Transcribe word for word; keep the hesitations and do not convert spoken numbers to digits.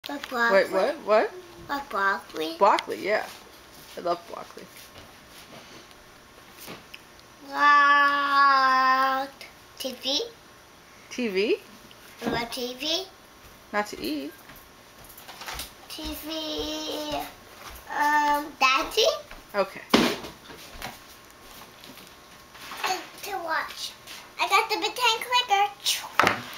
Like broccoli. Wait, what? What? Like broccoli. Broccoli, yeah. I love broccoli. Like T V. T V? Like T V. Not to eat. T V. Um, Daddy. Okay. To watch. I got the big tank clicker.